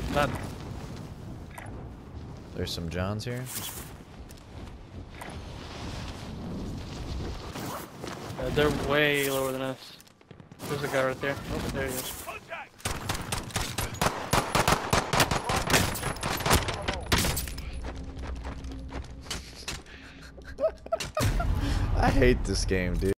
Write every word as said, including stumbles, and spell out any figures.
Not. There's some Johns here. Uh, they're way lower than us. There's a guy right there. Oh, there he is. I hate this game, dude.